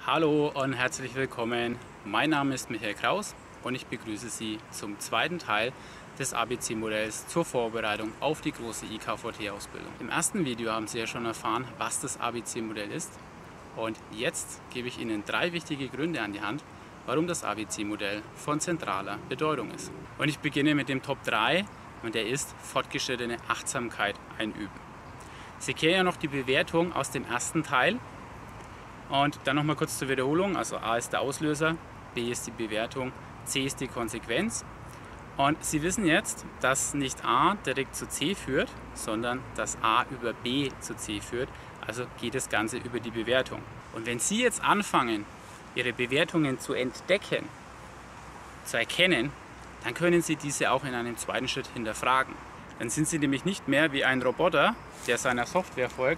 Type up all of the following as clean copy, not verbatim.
Hallo und herzlich willkommen. Mein Name ist Michael Kraus und ich begrüße Sie zum zweiten Teil des ABC-Modells zur Vorbereitung auf die große IKVT-Ausbildung. Im ersten Video haben Sie ja schon erfahren, was das ABC-Modell ist, und jetzt gebe ich Ihnen 3 wichtige Gründe an die Hand, warum das ABC-Modell von zentraler Bedeutung ist. Und ich beginne mit dem Top 3 und der ist fortgeschrittene Achtsamkeit einüben. Sie kennen ja noch die Bewertung aus dem ersten Teil. Und dann nochmal kurz zur Wiederholung, also A ist der Auslöser, B ist die Bewertung, C ist die Konsequenz. Und Sie wissen jetzt, dass nicht A direkt zu C führt, sondern dass A über B zu C führt, also geht das Ganze über die Bewertung. Und wenn Sie jetzt anfangen, Ihre Bewertungen zu entdecken, zu erkennen, dann können Sie diese auch in einem zweiten Schritt hinterfragen. Dann sind Sie nämlich nicht mehr wie ein Roboter, der seiner Software folgt,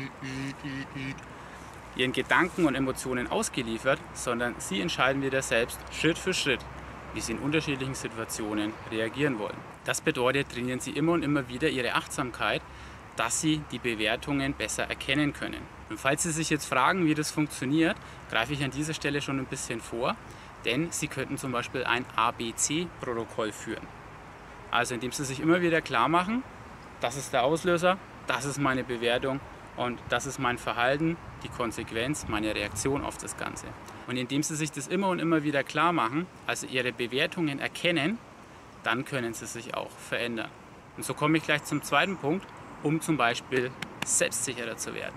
ihren Gedanken und Emotionen ausgeliefert, sondern Sie entscheiden wieder selbst Schritt für Schritt, wie Sie in unterschiedlichen Situationen reagieren wollen. Das bedeutet, trainieren Sie immer und immer wieder Ihre Achtsamkeit, dass Sie die Bewertungen besser erkennen können. Und falls Sie sich jetzt fragen, wie das funktioniert, greife ich an dieser Stelle schon ein bisschen vor, denn Sie könnten zum Beispiel ein ABC-Protokoll führen. Also indem Sie sich immer wieder klar machen, das ist der Auslöser, das ist meine Bewertung, und das ist mein Verhalten, die Konsequenz, meine Reaktion auf das Ganze. Und indem Sie sich das immer und immer wieder klar machen, also Ihre Bewertungen erkennen, dann können Sie sich auch verändern. Und so komme ich gleich zum zweiten Punkt, um zum Beispiel selbstsicherer zu werden.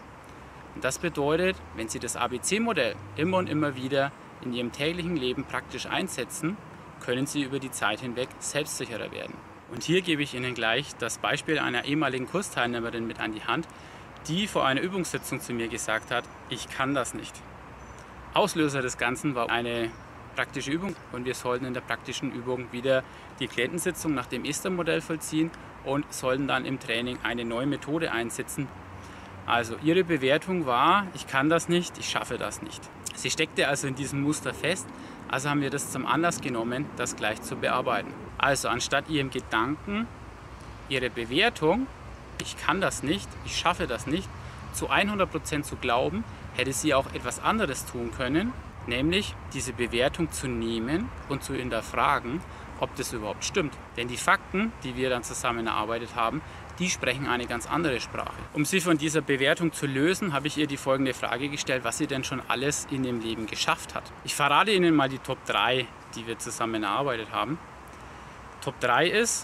Und das bedeutet, wenn Sie das ABC-Modell immer und immer wieder in Ihrem täglichen Leben praktisch einsetzen, können Sie über die Zeit hinweg selbstsicherer werden. Und hier gebe ich Ihnen gleich das Beispiel einer ehemaligen Kursteilnehmerin mit an die Hand, die vor einer Übungssitzung zu mir gesagt hat, ich kann das nicht. Auslöser des Ganzen war eine praktische Übung und wir sollten in der praktischen Übung wieder die Klientensitzung nach dem Ester-Modell vollziehen und sollten dann im Training eine neue Methode einsetzen. Also ihre Bewertung war, ich kann das nicht, ich schaffe das nicht. Sie steckte also in diesem Muster fest, also haben wir das zum Anlass genommen, das gleich zu bearbeiten. Also anstatt ihrem Gedanken, ihre Bewertung, ich kann das nicht, ich schaffe das nicht, zu 100% zu glauben, hätte sie auch etwas anderes tun können, nämlich diese Bewertung zu nehmen und zu hinterfragen, ob das überhaupt stimmt. Denn die Fakten, die wir dann zusammen erarbeitet haben, die sprechen eine ganz andere Sprache. Um sie von dieser Bewertung zu lösen, habe ich ihr die folgende Frage gestellt, was sie denn schon alles in ihrem Leben geschafft hat. Ich verrate Ihnen mal die Top 3, die wir zusammen erarbeitet haben. Top 3 ist,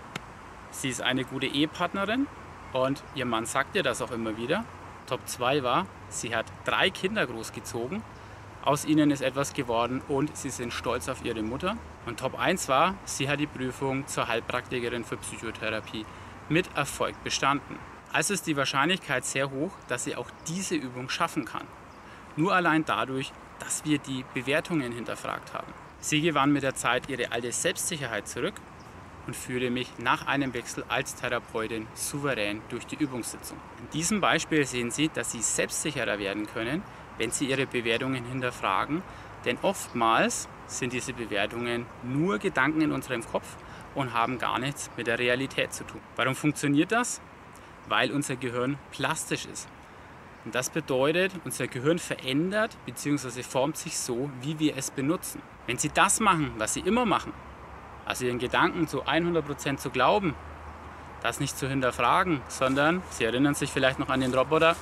sie ist eine gute Ehepartnerin und ihr Mann sagt ihr das auch immer wieder. Top 2 war, sie hat 3 Kinder großgezogen, aus ihnen ist etwas geworden und sie sind stolz auf ihre Mutter. Und Top 1 war, sie hat die Prüfung zur Heilpraktikerin für Psychotherapie mit Erfolg bestanden. Also ist die Wahrscheinlichkeit sehr hoch, dass sie auch diese Übung schaffen kann. Nur allein dadurch, dass wir die Bewertungen hinterfragt haben. Sie gewann mit der Zeit ihre alte Selbstsicherheit zurück und führte mich nach einem Wechsel als Therapeutin souverän durch die Übungssitzung. In diesem Beispiel sehen Sie, dass Sie selbstsicherer werden können, wenn Sie Ihre Bewertungen hinterfragen, denn oftmals sind diese Bewertungen nur Gedanken in unserem Kopf und haben gar nichts mit der Realität zu tun. Warum funktioniert das? Weil unser Gehirn plastisch ist. Und das bedeutet, unser Gehirn verändert bzw. formt sich so, wie wir es benutzen. Wenn Sie das machen, was Sie immer machen, also Ihren Gedanken zu 100% zu glauben, das nicht zu hinterfragen, sondern Sie erinnern sich vielleicht noch an den Roboter,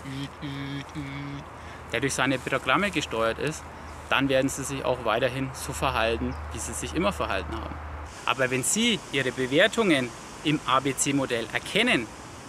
der durch seine Programme gesteuert ist, dann werden Sie sich auch weiterhin so verhalten, wie Sie sich immer verhalten haben. Aber wenn Sie Ihre Bewertungen im ABC-Modell erkennen,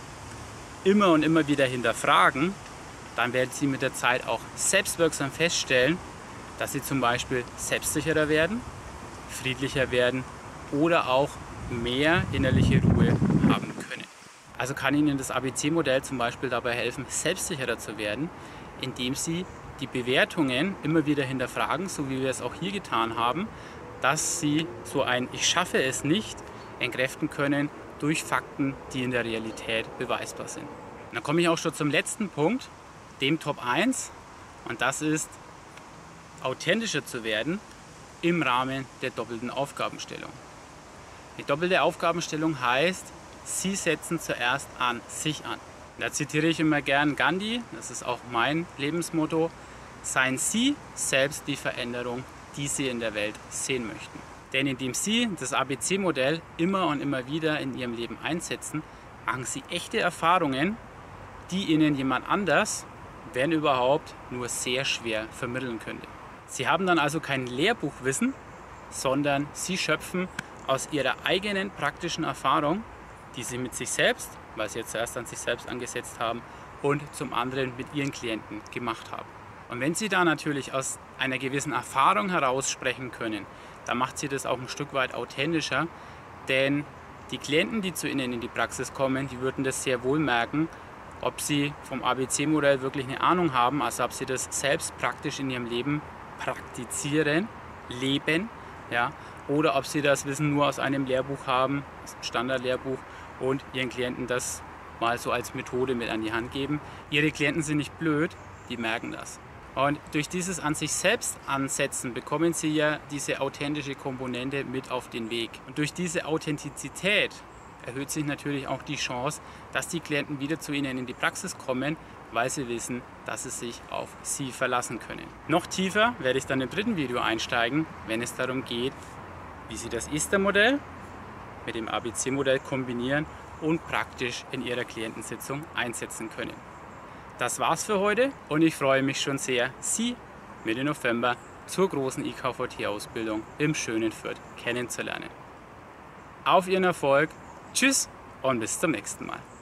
immer und immer wieder hinterfragen, dann werden Sie mit der Zeit auch selbstwirksam feststellen, dass Sie zum Beispiel selbstsicherer werden, friedlicher werden oder auch mehr innerliche Ruhe haben können. Also kann Ihnen das ABC-Modell zum Beispiel dabei helfen, selbstsicherer zu werden, indem Sie die Bewertungen immer wieder hinterfragen, so wie wir es auch hier getan haben, dass Sie so ein Ich schaffe es nicht entkräften können durch Fakten, die in der Realität beweisbar sind. Und dann komme ich auch schon zum letzten Punkt, dem Top 1, und das ist, authentischer zu werden im Rahmen der doppelten Aufgabenstellung. Die doppelte Aufgabenstellung heißt, Sie setzen zuerst an sich an. Da zitiere ich immer gern Gandhi, das ist auch mein Lebensmotto. seien Sie selbst die Veränderung, die Sie in der Welt sehen möchten. Denn indem Sie das ABC-Modell immer und immer wieder in Ihrem Leben einsetzen, machen Sie echte Erfahrungen, die Ihnen jemand anders, wenn überhaupt, nur sehr schwer vermitteln könnte. Sie haben dann also kein Lehrbuchwissen, sondern Sie schöpfen aus Ihrer eigenen praktischen Erfahrung, die Sie mit sich selbst, weil Sie jetzt zuerst an sich selbst angesetzt haben, und zum anderen mit Ihren Klienten gemacht haben. Und wenn Sie da natürlich aus einer gewissen Erfahrung heraus sprechen können, dann macht Sie das auch ein Stück weit authentischer, denn die Klienten, die zu Ihnen in die Praxis kommen, die würden das sehr wohl merken, ob Sie vom ABC-Modell wirklich eine Ahnung haben, also ob Sie das selbst praktisch in Ihrem Leben praktizieren, leben, ja, oder ob Sie das Wissen nur aus einem Lehrbuch haben, aus einem Standardlehrbuch, und Ihren Klienten das mal so als Methode mit an die Hand geben. Ihre Klienten sind nicht blöd, die merken das. Und durch dieses an sich selbst ansetzen bekommen Sie ja diese authentische Komponente mit auf den Weg. Und durch diese Authentizität erhöht sich natürlich auch die Chance, dass die Klienten wieder zu Ihnen in die Praxis kommen, weil sie wissen, dass sie sich auf Sie verlassen können. Noch tiefer werde ich dann im dritten Video einsteigen, wenn es darum geht, wie Sie das ESTER-Modell mit dem ABC-Modell kombinieren und praktisch in Ihrer Klientensitzung einsetzen können. Das war's für heute und ich freue mich schon sehr, Sie Mitte November zur großen IKVT-Ausbildung im schönen Fürth kennenzulernen. Auf Ihren Erfolg, tschüss und bis zum nächsten Mal.